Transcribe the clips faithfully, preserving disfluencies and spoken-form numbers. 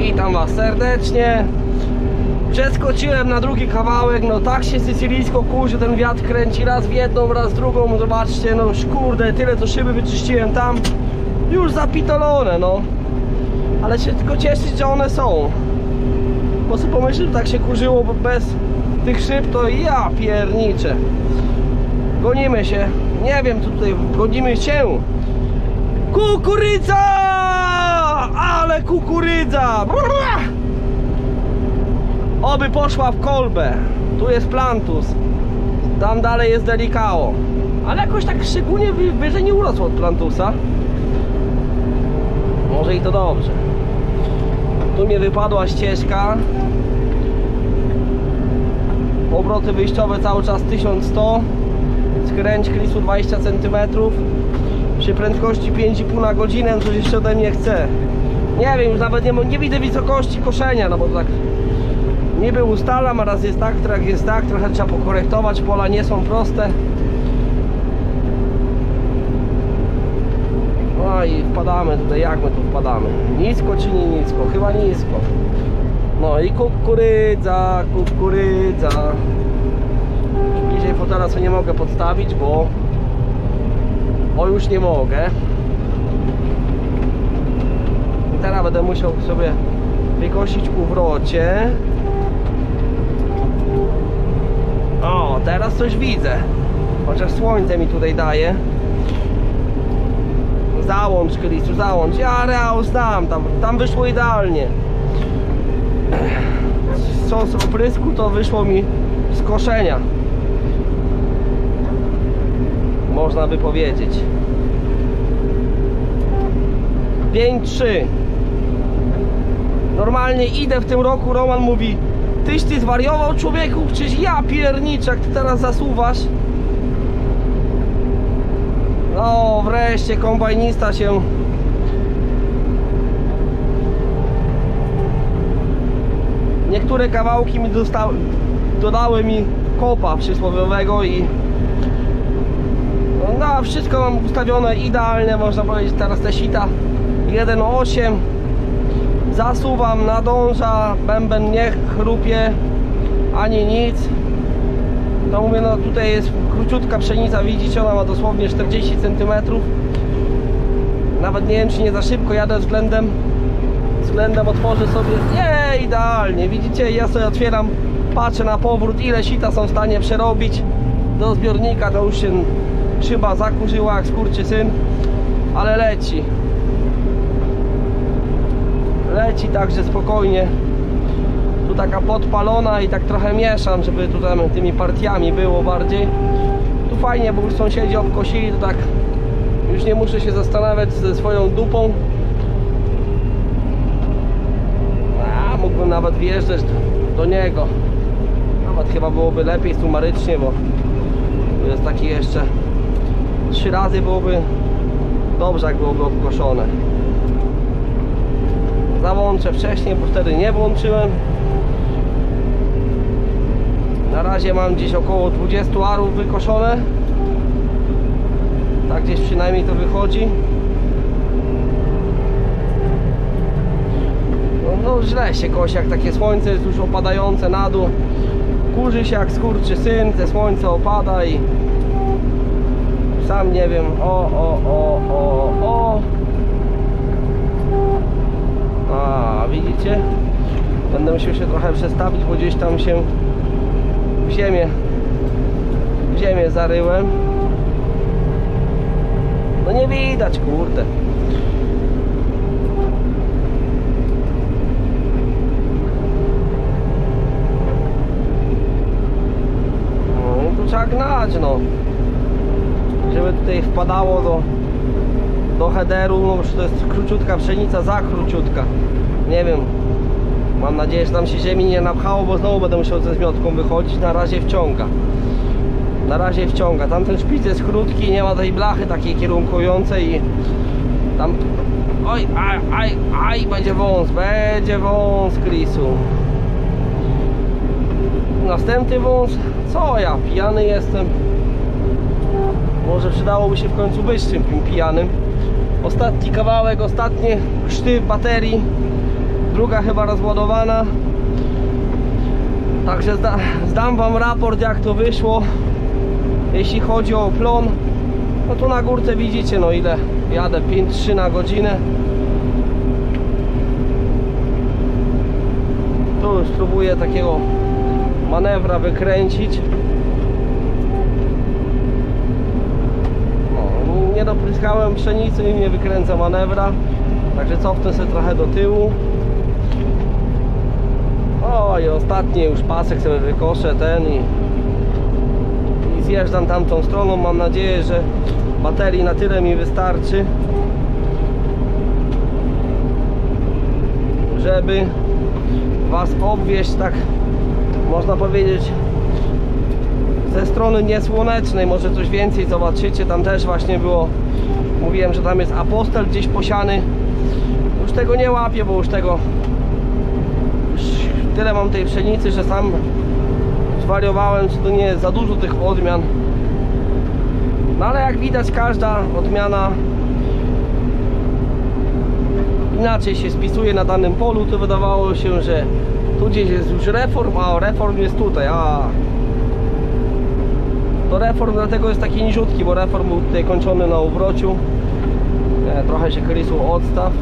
Witam was serdecznie. Przeskoczyłem na drugi kawałek. No tak się sycylijsko kurzy, ten wiatr kręci raz w jedną, raz w drugą. Zobaczcie, no już kurde, tyle to szyby wyczyściłem tam. Już zapitolone, no. Ale się tylko cieszyć, że one są. Bo sobie pomyślę, że tak się kurzyło bez tych szyb, to ja pierniczę. Gonimy się. Nie wiem, co tutaj gonimy się. Kukurydza! Ale kukurydza! Brrr! Oby poszła w kolbę. Tu jest Plantus. Tam dalej jest Delicao. Ale jakoś tak szczególnie wyżej nie urosło od Plantusa. Może i to dobrze. Tu mnie wypadła ścieżka. Obroty wyjściowe cały czas tysiąc sto. Skręć Chrisu dwadzieścia centymetrów. Przy prędkości pięć i pół na godzinę. Coś jeszcze ode mnie chce. Nie wiem, już nawet nie, nie widzę wysokości koszenia. No bo tak niby ustalam, a raz jest tak, raz jest tak. Trochę trzeba pokorektować. Pola nie są proste. No i wpadamy tutaj. Jak my tu wpadamy? Nisko czy nie nisko? Chyba nisko. No i kukurydza, kukurydza. Bliżej fotela co nie mogę podstawić, bo bo już nie mogę. I teraz będę musiał sobie wykosić u wrocie. O, teraz coś widzę. Chociaż słońce mi tutaj daje. Załącz, Chrisu, załącz. Ja reał znam, tam, tam wyszło idealnie. Co z oprysku to wyszło mi z koszenia. Można by powiedzieć. pięć trzy. Normalnie idę w tym roku, Roman mówi: tyś ty zwariował, człowieku, przecież ja pierniczę, jak ty teraz zasuwasz. No wreszcie kombajnista się niektóre kawałki mi dostały, dodały mi kopa przysłowiowego i no, wszystko mam ustawione idealnie, można powiedzieć. Teraz te sita jeden osiem. Zasuwam, nadąża, bęben nie chrupie ani nic. No mówię, no tutaj jest króciutka pszenica, widzicie, ona ma dosłownie czterdzieści centymetrów. Nawet nie wiem, czy nie za szybko jadę względem względem otworzę sobie. Nie, idealnie, widzicie, ja sobie otwieram, patrzę na powrót, ile sita są w stanie przerobić do zbiornika. To już się szyba zakurzyła jak skurczysyn, ale leci. Leci także spokojnie. Tu taka podpalona i tak trochę mieszam, żeby tutaj tymi partiami było bardziej. Tu fajnie, bo już sąsiedzi obkosili, to tak już nie muszę się zastanawiać ze swoją dupą. A, mógłbym nawet wjeżdżać do niego. Nawet chyba byłoby lepiej sumarycznie, bo tu jest taki jeszcze trzy razy byłoby dobrze, jak byłoby obkoszone. Załączę wcześniej, bo wtedy nie włączyłem. Na razie mam gdzieś około dwadzieścia arów wykoszone. Tak gdzieś przynajmniej to wychodzi. No, no źle się kosi, jak takie słońce jest już opadające na dół. Kurzy się jak skurczysyn, te słońce opada i sam nie wiem. O, o, o, o, o. A, widzicie? Będę musiał się trochę przestawić, bo gdzieś tam się w ziemię w ziemię zaryłem. No nie widać, kurde. No i tu trzeba gnać, no. Żeby tutaj wpadało do do headeru, no już to jest króciutka pszenica, za króciutka. Nie wiem. Mam nadzieję, że tam się ziemi nie napchało, bo znowu będę musiał ze zmiotką wychodzić. Na razie wciąga. Na razie wciąga. Tamten szpic jest krótki, nie ma tej blachy takiej kierunkującej i tam... Oj, aj, aj, aj, będzie wąs, będzie wąs, Chrisu. Następny wąs. Co ja, pijany jestem. Może przydałoby się w końcu być tym pijanym. Ostatni kawałek, ostatni sztyw baterii. druga chyba rozładowana. Także zda, zdam wam raport, jak to wyszło, jeśli chodzi o plon. No tu na górce widzicie, no ile jadę, pięć trzy na godzinę. Tu już spróbuję takiego manewra wykręcić. O, nie dopryskałem pszenicy i nie wykręcę manewra. Także cofnę sobie trochę do tyłu. O, i ostatni już pasek sobie wykoszę ten i, i zjeżdżam tamtą stroną. Mam nadzieję, że baterii na tyle mi wystarczy, żeby was obwieźć, tak można powiedzieć, ze strony niesłonecznej. Może coś więcej zobaczycie. Tam też właśnie było, mówiłem, że tam jest apostel gdzieś posiany. Już tego nie łapię, bo już tego już tyle mam tej pszenicy, że sam zwariowałem, czy to nie jest za dużo tych odmian. No ale jak widać, każda odmiana inaczej się spisuje na danym polu. Tu wydawało się, że tu gdzieś jest już reform, a reform jest tutaj. A to reform dlatego jest taki niziutki, bo reform był tutaj kończony na uwrociu. Nie, trochę się krysł odstaw.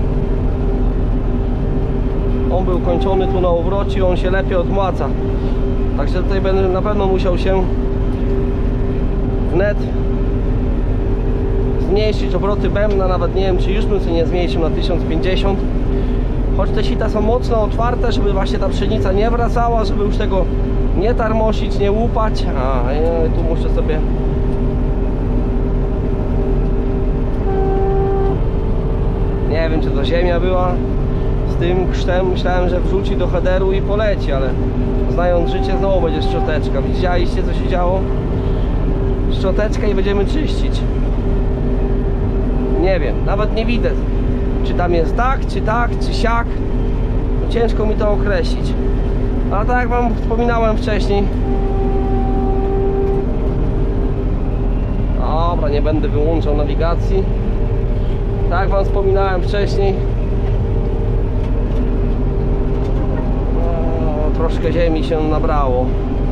On był kończony tu na uwrocie, on się lepiej odmłaca. Także tutaj będę na pewno musiał się wnet zmniejszyć obroty bębna. Nawet nie wiem, czy już bym sobie nie zmniejszył na tysiąc pięćdziesiąt. Choć te sita są mocno otwarte, żeby właśnie ta pszenica nie wracała, żeby już tego nie tarmosić, nie łupać. A ja tu muszę sobie nie wiem, czy to ziemia była z tym krztem. Myślałem, że wrzuci do headeru i poleci, ale znając życie, znowu będzie szczoteczka. Widzieliście, co się działo? Szczoteczka i będziemy czyścić. Nie wiem, nawet nie widzę, czy tam jest tak, czy tak, czy siak. Ciężko mi to określić. Ale tak jak wam wspominałem wcześniej, dobra, nie będę wyłączał nawigacji. Tak jak wam wspominałem wcześniej, no, troszkę ziemi się nabrało.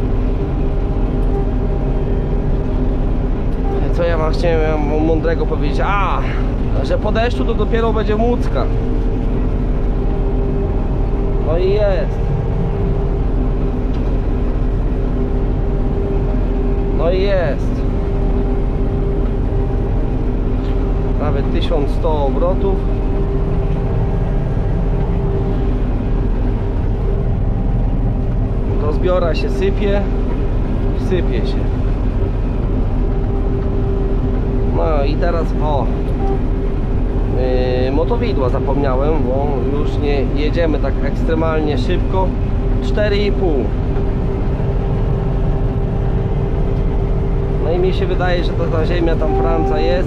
Co ja wam chciałem mądrego powiedzieć? A, że po deszczu to dopiero będzie mucka. No i jest. No i jest. Prawie tysiąc sto obrotów. Do zbiora się sypie. Sypie się. No i teraz o yy, motowidła zapomniałem, bo już nie jedziemy tak ekstremalnie szybko. cztery i pół. No i mi się wydaje, że to ta ziemia tam Franca jest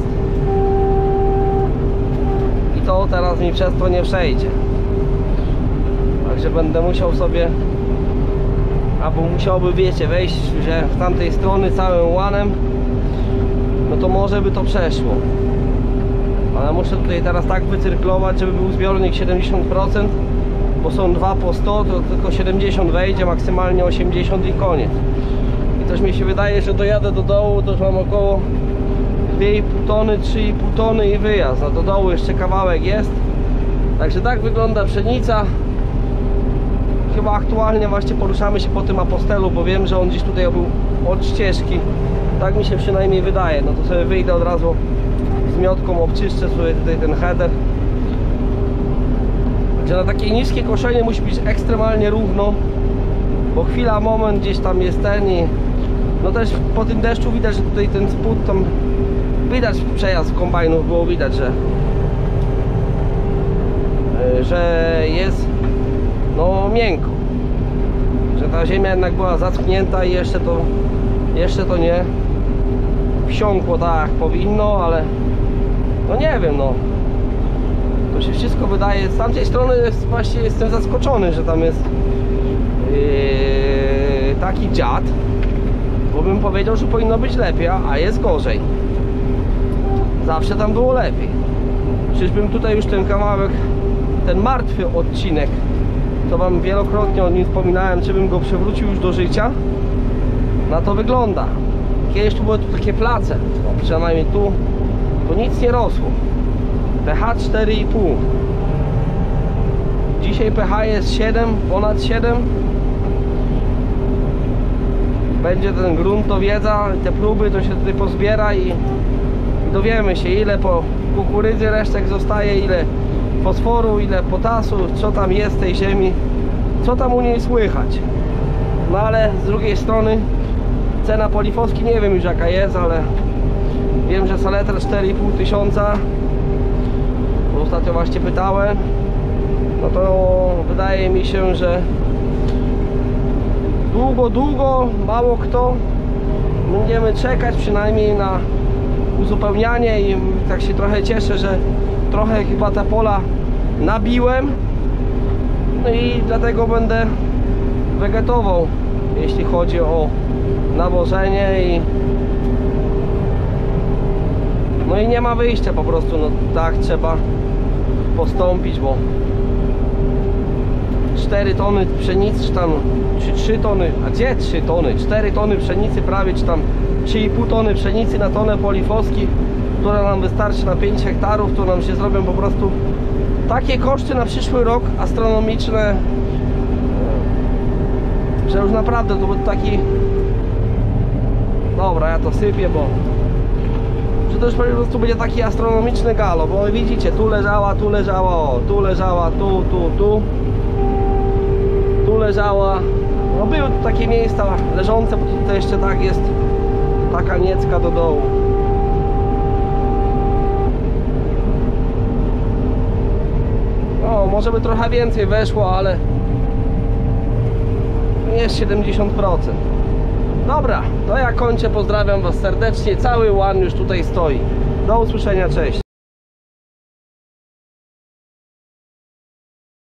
i to teraz mi przez to nie przejdzie. Także będę musiał sobie, albo musiałby, wiecie, wejść że w tamtej strony całym łanem. No to może by to przeszło. Ale muszę tutaj teraz tak wycyrklować, żeby był zbiornik siedemdziesiąt procent, bo są dwa po sto, to tylko siedemdziesiąt wejdzie, maksymalnie osiemdziesiąt i koniec. I coś mi się wydaje, że dojadę do dołu, to już mam około dwie i pół tony, trzy i pół tony i wyjazd. A do dołu jeszcze kawałek jest. Także tak wygląda pszenica. Chyba aktualnie właśnie poruszamy się po tym apostelu, bo wiem, że on gdzieś tutaj był od ścieżki. Tak mi się przynajmniej wydaje. No to sobie wyjdę od razu z miotką, obczyszczę sobie tutaj ten header. Że na takie niskie koszenie musi być ekstremalnie równo, bo chwila, moment gdzieś tam jest ten i no też po tym deszczu widać, że tutaj ten spód tam widać przejazd kombajnów, było widać, że że jest no miękko, że ta ziemia jednak była zaschnięta i jeszcze to jeszcze to nie wsiąkło tak jak powinno, ale no nie wiem, no to się wszystko wydaje. Z tamtej strony jest, właśnie jestem zaskoczony, że tam jest yy, taki dziad, bo bym powiedział, że powinno być lepiej, a jest gorzej. Zawsze tam było lepiej. Czyżbym tutaj już ten kawałek ten martwy odcinek, to wam wielokrotnie o nim wspominałem, czy bym go przywrócił już do życia. Na to wygląda. Kiedyś tu były tu takie place, no, przynajmniej tu, to nic nie rosło. pH cztery i pół. Dzisiaj pH jest siedem, ponad siedem. Będzie ten gruntowiedza, te próby to się tutaj pozbiera i dowiemy się, ile po kukurydzy resztek zostaje, ile fosforu, ile potasu, co tam jest w tej ziemi, co tam u niej słychać. No ale z drugiej strony cena polifoski nie wiem już jaka jest, ale wiem, że saletra cztery i pół tysiąca. Ostatnio właśnie pytałem. No to wydaje mi się, że długo, długo, mało kto będziemy czekać przynajmniej na uzupełnianie i tak się trochę cieszę, że trochę chyba te pola nabiłem. No i dlatego będę wegetował, jeśli chodzi o nawożenie i no i nie ma wyjścia po prostu, no tak trzeba postąpić, bo cztery tony pszenicy, czy tam czy trzy tony, a gdzie trzy tony? cztery tony pszenicy prawie, czy tam trzy i pół tony pszenicy na tonę polifoski, która nam wystarczy na pięć hektarów, to nam się zrobią po prostu takie koszty na przyszły rok astronomiczne, że już naprawdę to był taki, dobra, ja to sypię, bo że to już po prostu będzie taki astronomiczny galo, bo widzicie, tu leżała, tu leżała, o, tu leżała, tu, tu, tu tu leżała, no były tu takie miejsca leżące, bo tutaj jeszcze tak jest taka niecka do dołu. O, może by trochę więcej weszło, ale jest siedemdziesiąt procent. Dobra, to ja kończę, pozdrawiam was serdecznie, cały łan już tutaj stoi. Do usłyszenia, cześć.